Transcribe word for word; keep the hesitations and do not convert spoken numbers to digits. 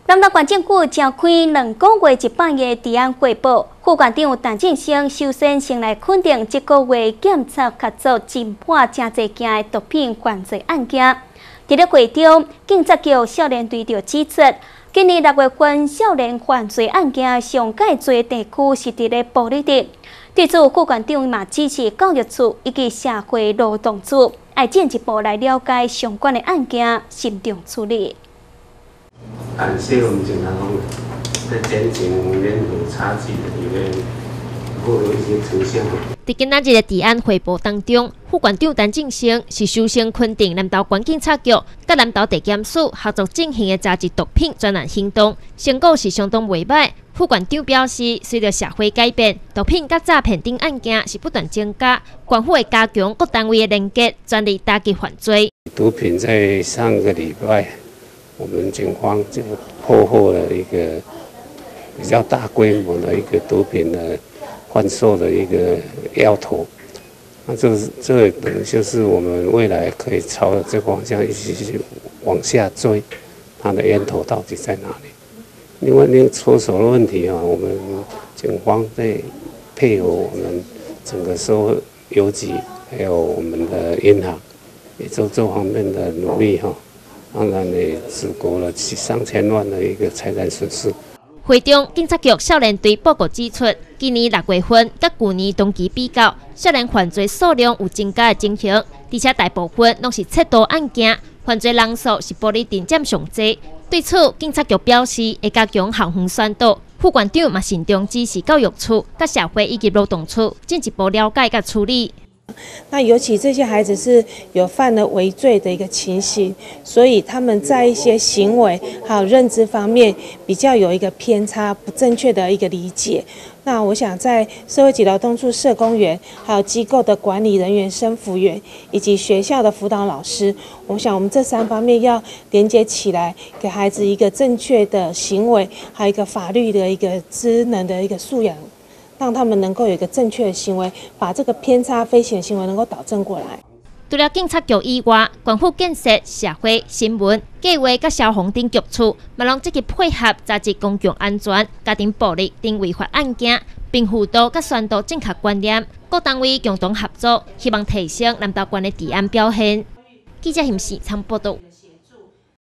南投县政府召开两个月一摆的治安汇报，副县长陈振声首先先来肯定这个月检察确凿侦破真侪件的毒品犯罪案件。伫咧会中，警察局少年队就指出，今年六月份少年犯罪案件上介侪地区是伫咧暴力的。对此，副县长嘛支持教育处以及社会劳动处，要进一步来了解相关的案件，慎重处理。 感谢我们警察同在减轻人口差距的里面获得一些成效。 在今仔日的治安汇报当中，副县长陈振声是首先肯定南投县警察局甲南投地检署合作进行的查缉毒品专案行动，成果是相当袂歹。副县长表示，随着社会改变，毒品甲诈骗等案件是不断增加，县府会加强各单位的连结，全力打击犯罪。 毒品在上个礼拜。 我们警方就破获了一个比较大规模的一个毒品的贩售的一个要头，那这这等于就是我们未来可以朝着这个方向一起去往下追，它的源头到底在哪里？另外，那个出手的问题啊，我们警方在配合我们整个收邮局，还有我们的银行，也做这方面的努力哈。 当然也止国了上千万的一个财产损失。 会中警察局少年队报告指出，今年六月份甲去年同期比较，少年犯罪数量有增加的情形，而且大部分拢是窃盗案件，犯罪人数是暴力定占上济。对此，警察局表示会加强校园宣导。副县长嘛慎重指示教育处、甲社会以及劳动处进一步了解甲处理。 那尤其这些孩子是有犯了违罪的一个情形，所以他们在一些行为还有认知方面比较有一个偏差、不正确的一个理解。那我想在社会及劳动处社工员，还有机构的管理人员、生辅员，以及学校的辅导老师，我想我们这三方面要连接起来，给孩子一个正确的行为，还有一个法律的一个知能的一个素养。 让他们能够有一个正确的行为，把这个偏差非行行为能够导正过来。 除了警察局以外，县府建设、社会、新闻、计划甲消防等局处，嘛拢积极配合查缉公共安全、家庭暴力等违法案件，并辅导甲宣导正确观念。各单位共同合作，希望提升南投县的治安表现。记者邢时昌报道。